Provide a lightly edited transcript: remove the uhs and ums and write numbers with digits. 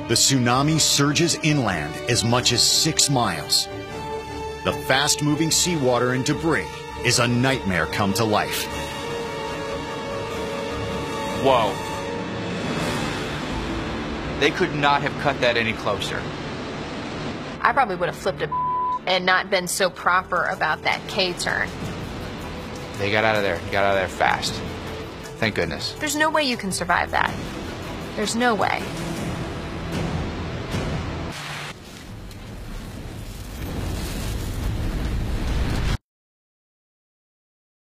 The tsunami surges inland as much as 6 miles. The fast-moving seawater and debris is a nightmare come to life. Whoa. They could not have cut that any closer. I probably would have flipped a and not been so proper about that K-turn. They got out of there. Got out of there fast. Thank goodness. There's no way you can survive that. There's no way.